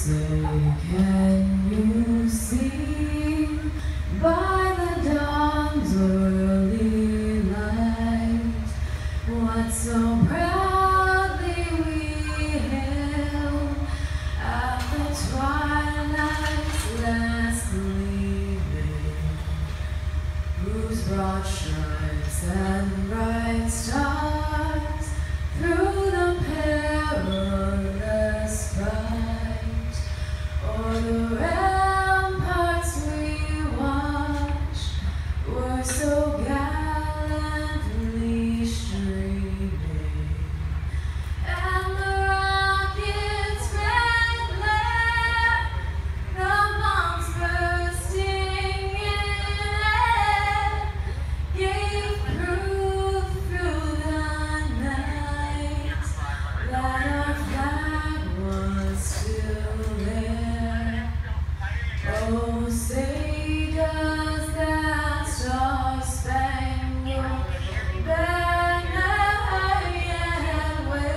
Say, can you see by the dawn's early light what so proudly we hailed at the twilight's last gleaming, whose broad stripes and bright stars through the perilous fight o'er the ramparts we watched were so gallantly streaming, and the rocket's red glare, the bombs bursting in air, gave proof through the night that our flag was still there. Oh, say does that star-spangled banner yet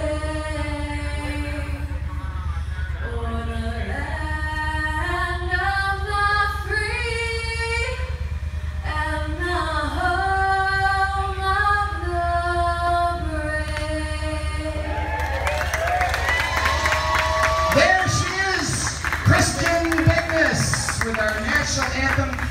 wave o'er the land of the free and the home of the brave? There she is, Kristen Bigness, with our national anthem.